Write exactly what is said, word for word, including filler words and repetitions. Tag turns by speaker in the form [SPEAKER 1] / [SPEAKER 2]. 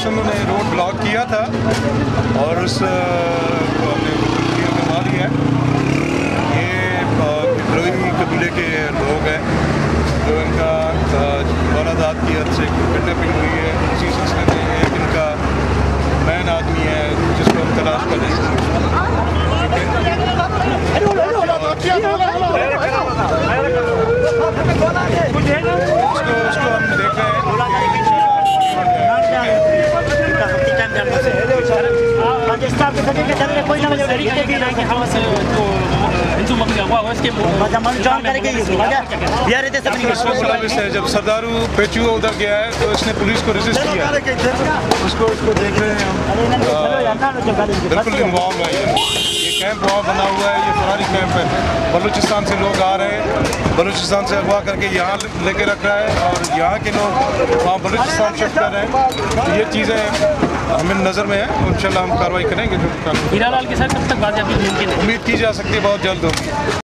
[SPEAKER 1] दहशतमंदों ने road block किया था और उस को हमने करवा दिया है। ये विद्रोही कबीले के लोग हैं जो इनका वारदात की हद से किडनैपिंग हुई है। उसी सिलसिले में एक इनका मैन आदमी है जिसको हम तलाश कर रहे हैं। उसको उसको हम देख रहे हैं। जब सरदारू पेचुआ उधर गया है तो इसने पुलिस को रेजिस्ट किया, उसको उसको देख रहे हैं हम। बिल्कुल इन्वॉल्व है ये ये कैंप वहाँ बना हुआ है, ये फरारी कैंप है। बलूचिस्तान से लोग आ रहे हैं, बलूचिस्तान से अगवा करके यहाँ लेके रख रहा है और यहाँ के लोग वहाँ बलूचिस्तान शिफ्ट कर रहे हैं। तो ये चीज़ें हमें नज़र में है, इंशाल्लाह हम कार्रवाई करेंगे। जो
[SPEAKER 2] हीरालाल के साथ कब तक बातचीत मुमकिन है?
[SPEAKER 1] उम्मीद की जा सकती है बहुत जल्द होगी।